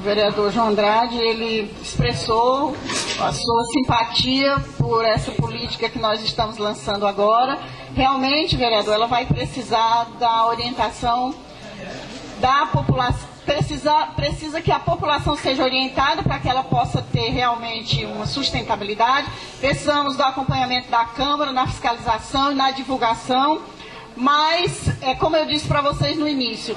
vereador João Andrade, ele expressou a sua simpatia por essa política que nós estamos lançando agora. Realmente, vereador, ela vai precisar da orientação da população, precisa que a população seja orientada para que ela possa ter realmente uma sustentabilidade. Precisamos do acompanhamento da Câmara na fiscalização e na divulgação, mas, como eu disse para vocês no início,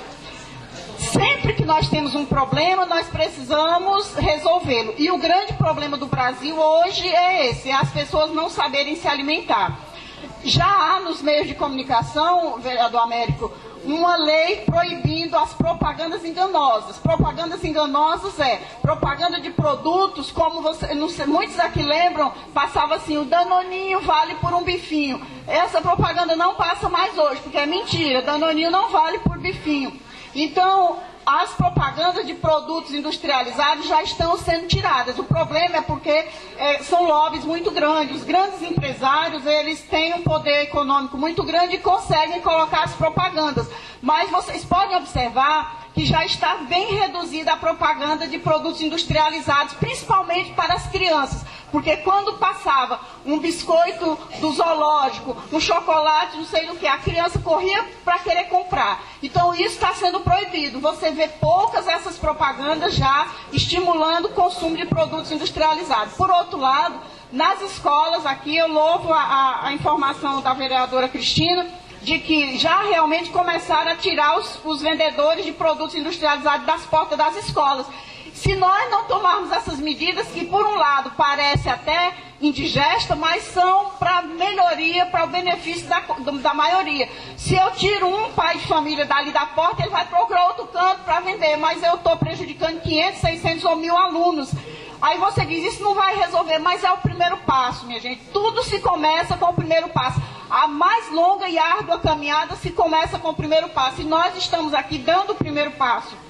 sempre que nós temos um problema, nós precisamos resolvê-lo. E o grande problema do Brasil hoje é esse, é as pessoas não saberem se alimentar. Já há nos meios de comunicação, vereador Américo, uma lei proibindo as propagandas enganosas. Propagandas enganosas é propaganda de produtos, como você, não sei, muitos aqui lembram, passava assim, o Danoninho vale por um bifinho. Essa propaganda não passa mais hoje, porque é mentira, Danoninho não vale por bifinho. Então, as propagandas de produtos industrializados já estão sendo tiradas. O problema é porque são lobbies muito grandes. Os grandes empresários, eles têm um poder econômico muito grande e conseguem colocar as propagandas. Mas vocês podem observar que já está bem reduzida a propaganda de produtos industrializados, principalmente para as crianças. Porque quando passava um biscoito do zoológico, um chocolate, não sei do que, a criança corria para querer comprar. Então isso está sendo proibido. Você vê poucas essas propagandas já estimulando o consumo de produtos industrializados. Por outro lado, nas escolas aqui, eu louvo a informação da vereadora Cristina, de que já realmente começaram a tirar os vendedores de produtos industrializados das portas das escolas. Se nós não tomarmos essas medidas, que por um lado parece até indigesta, mas são para melhoria, para o benefício da maioria. Se eu tiro um pai de família dali da porta, ele vai procurar outro canto para vender, mas eu estou prejudicando 500, 600 ou 1000 alunos. Aí você diz, isso não vai resolver, mas é o primeiro passo, minha gente. Tudo se começa com o primeiro passo. A mais longa e árdua caminhada se começa com o primeiro passo. E nós estamos aqui dando o primeiro passo.